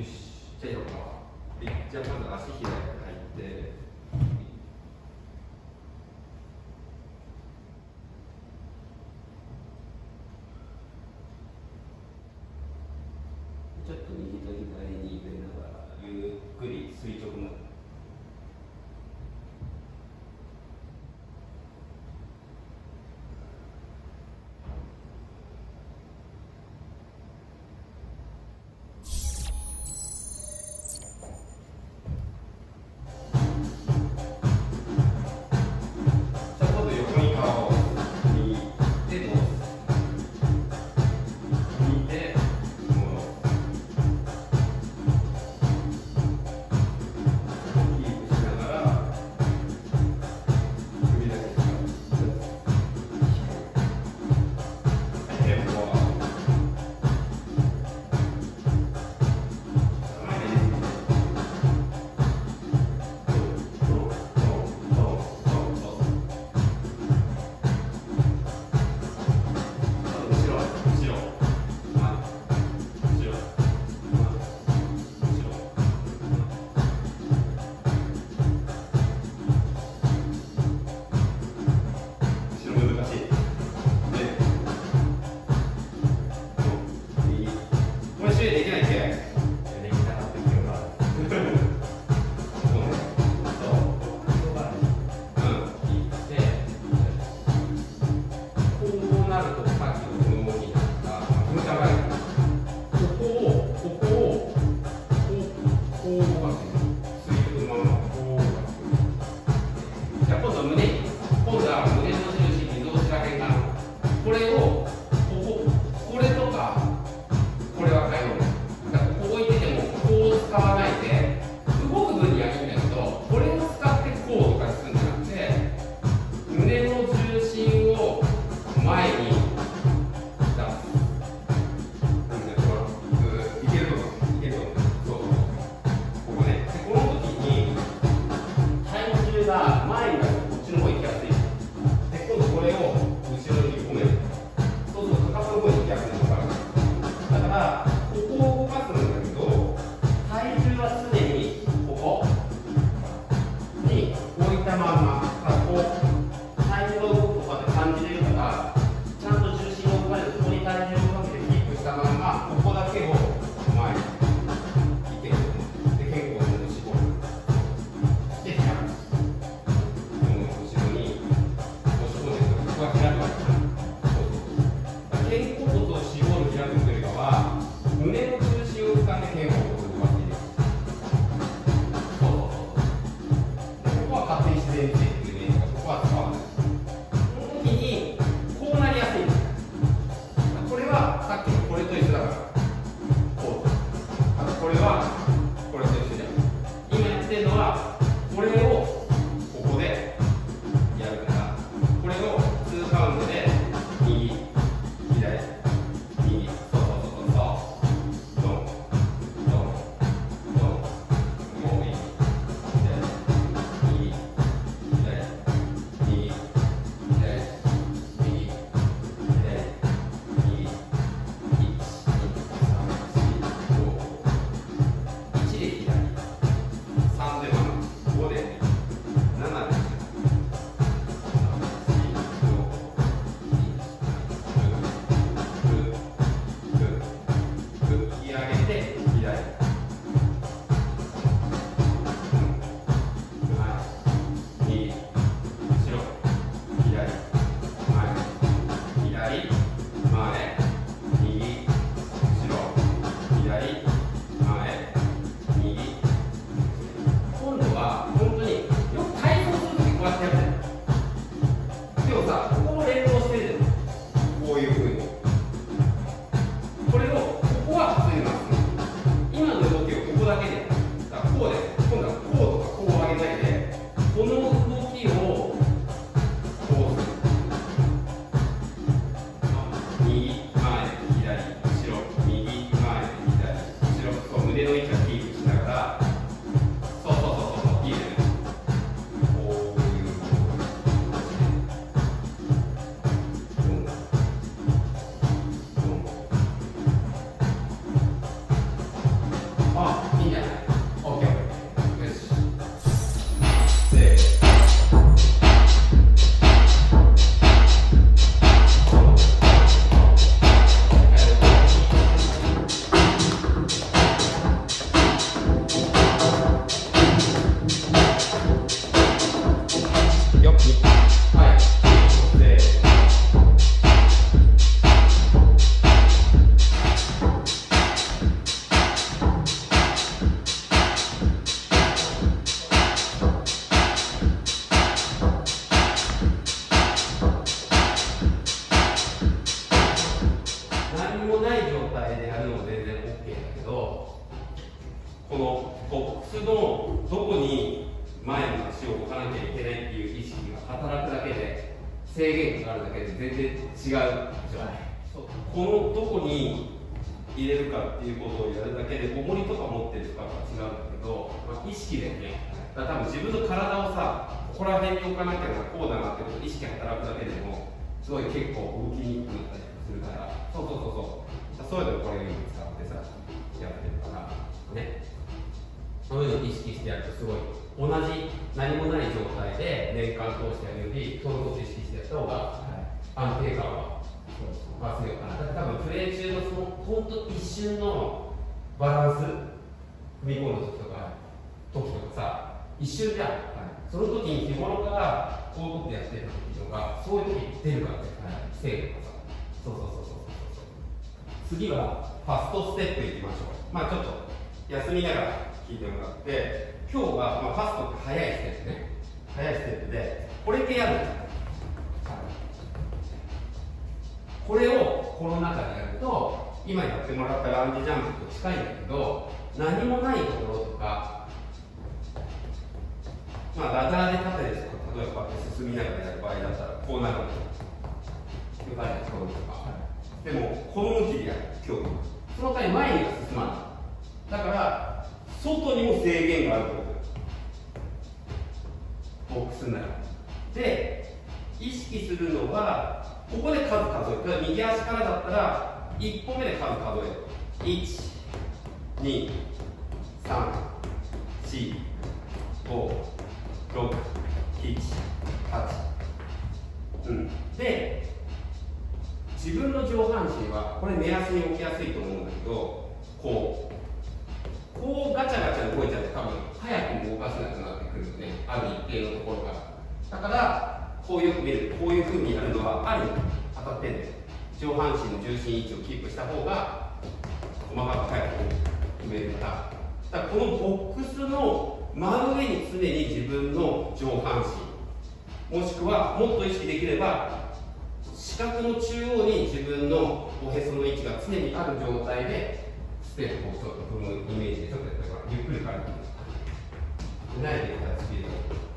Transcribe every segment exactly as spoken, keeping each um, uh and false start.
よし、じゃあやろうか。はい、じゃあまず足開いて入って。ちょっと右と左に揺れながらゆっくり垂直まで。 何もない状態でやるのも全然 OK だけど、このボックスのどこに前の足を置かなきゃいけないっていう意識が働くだけで、制限があるだけで全然違うじゃない。このどこに入れるかっていうことをやるだけで、重りとか持ってるとかは違うんだけど、まあ、意識でね、だから多分自分の体をさ、ここら辺に置かなきゃな、こうだなってこと、意識が働くだけでも、すごい結構動きにくくなったりするから、そうそうそうそう、そういうのこれを今使ってさ、やってるから、ね。そういうのを意識してやると、すごい、同じ何もない状態で年間通してやるより、そういうことを意識してやった方が、安定感は増すよかな。だって多分、プレー中のその、ほんと一瞬のバランス、踏み込んだ時とか、時とかさ、一瞬じゃん。はい、その時に日頃からこういうことやってる時とか、そういう時に出るからね、制限とかさ。そうそうそうそうそう。次はファストステップいきましょう。まあちょっと休みながら聞いてもらって、今日は、まあ、ファストって速いステップね。速いステップで、これ系やるんですよ。これをこの中でやると、今やってもらったランジジャンプと近いんだけど、何もないところとか、まあ、ラダーで縦ですとか、例えばこうやって進みながらやる場合だったら、こうなるんですよ。よかったところとか。でも、この向きでやる、今日。その代わり前には進まない。だから、外にも制限があるってことです。ボックスになる。で、意識するのは、ここで数数える。右足からだったら、いっぽんめで数数える。いち、に、さん、し、ご、ろく、なな、はち、うん、で、自分の上半身はこれ目安に置きやすいと思うんだけど、こうこうガチャガチャ動いちゃうと多分早くも動かせなくなってくるよね、ある一定のところからだからこうよく見る、こういうふうにやるのはある意味当たってんだよ。上半身の重心位置をキープした方が細かく早く決めるから、だからこのボックスの真上に常に自分の上半身、もしくはもっと意識できれば四角の中央に自分のおへその位置が常にある状態でステップをちょっと踏むイメージでちょっとやってもらう。ゆっくり軽く慣れてきたらスピード、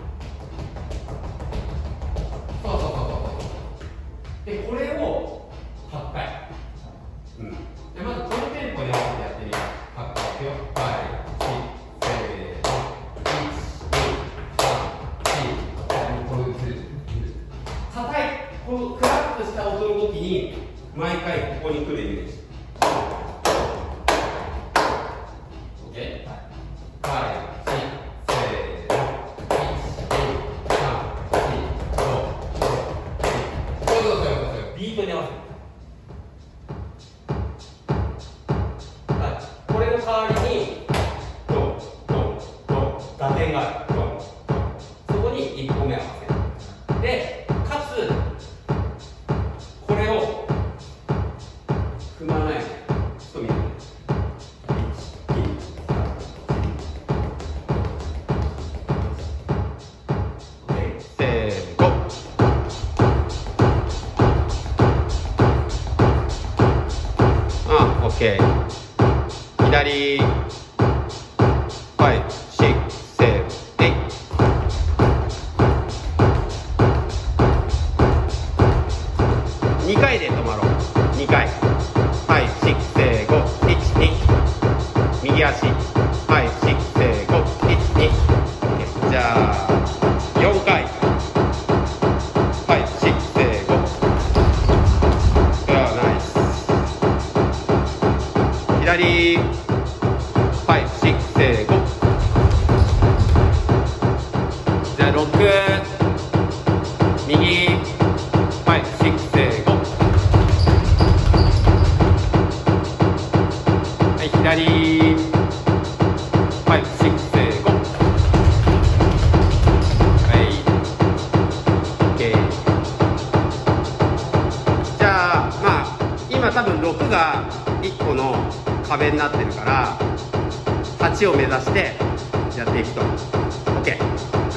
そうそうそうそうで、これをはっかい、うん、でまずこのテンポに合わせてやってみよう。はっかいいくよ。はいこのクラッとした音の時に毎回ここに来るイメージ。OK？ はい、せーの、いち、に、さん、よん、ご、ろく、そうそうそうそう、ビートに合わせる。はい、これの代わりにドンドンドン打点がある。ドンそこにいっこめ合わせる。で、かつこれを踏まないで、ちょっと見て。いち、に、さん、せーご。あ、オッケー。左、はい、シックス、セブン、エイト。にかいで止まろう。にかい。はい、シックス、セブン、ご、いち、に。右足。はい、シックス、セブン、ご、いち、に。じゃあ、よんかい。はい、シックス、セブン、ご。ああ、ナイス。左。はい、シックス、セブン、ご。じゃあ、ろく。右。はい、シックス、セブン、ご。はい、左。はい、シックス、セブン、ご。はい、OK。じゃあ、まあ、今多分ろくがいっこの壁になってるから、はちを目指してやっていくと。OK。はい。